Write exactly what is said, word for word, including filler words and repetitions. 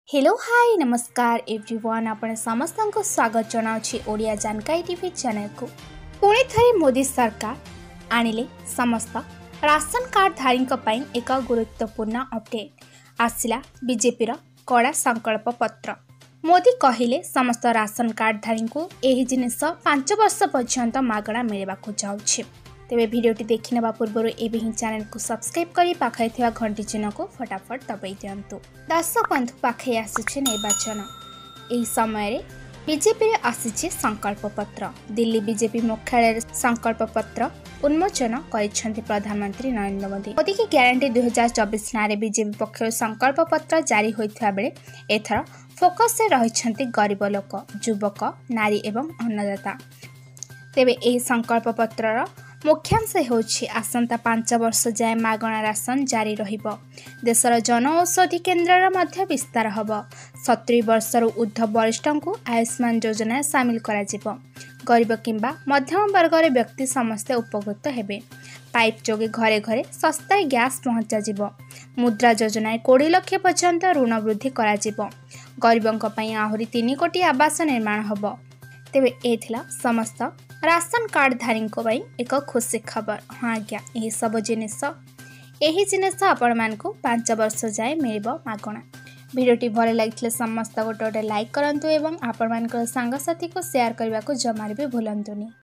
Hello hi नमस्कार everyone आपण समस्त को स्वागत जनाउछि ओडिया जानकारी टीवी चैनल को। पुणी थरे मोदी सरकार आनिले समस्त राशन कार्ड धारी एक गुरुत्वपूर्ण अपडेट आसिला। बीजेपी रो कड़ा संकल्प पत्र। मोदी कहिले समस्त राशन कार्ड धारी को एही जिनिस पांच वर्ष पर्यंत मागणा मिलवा को जाउछि। तेबे भिडियोटी देखि नेबा पूर्व एबे चैनल को सब्सक्राइब करी पाखे थिवा घंटी चिन्ह को फटाफट दबाई दियंतु। दर्शक बंधु पाखे आसुछि निर्वाचन। एही समय रे बीजेपी रे आसीछि संकल्प पत्र। दिल्ली बीजेपी मुख्यालय संकल्प पत्र उन्मोचन करिसेंति प्रधानमंत्री नरेंद्र मोदी। मोदी की ग्यारंटी दो हज़ार चौबीस नारे बीजेपी पक्षर संकल्प पत्र जारी होइथिबा बेले एथर फोकस से रहिसेंति गरीब लोक, युवक, नारी एवं अन्नदाता। तेबे एही संकल्प पत्रर मुख्यांश होछि आसंता पांच वर्ष जाए मागणा राशन जारी रहिबो। देशर जन औषधि केन्द्रर मध्य विस्तार हबो। सत्तर वर्षर ऊर्ध्व वरिष्ठ को आयुष्मान योजना सामिल करा जिवो। गरीब किंबा मध्यम वर्गर व्यक्ति समस्ते उपकृत हेबे। पाइप जोगे घरे घरे सस्ता गैस पहुंचा जिवो। मुद्रा योजना बीस लाख पर्यंत ऋण वृद्धि करा जिवो। गरीबंक पई आहुरी तीन कोटी आवास निर्माण हबो। तेबे एथिला समस्त राशन कार्ड धारी एक खुशी खबर। हाँ आज्ञा यही सब जिनिस यही जिनिस आपण मानकु पांच वर्ष जाए मिलिबो मागणा। वीडियोटी भल लगी समस्त गोटे गोटे लाइक करंतु एवं आपण मानकर सांगसाथी को शेयर करने को जमार भी भूलंतुनी।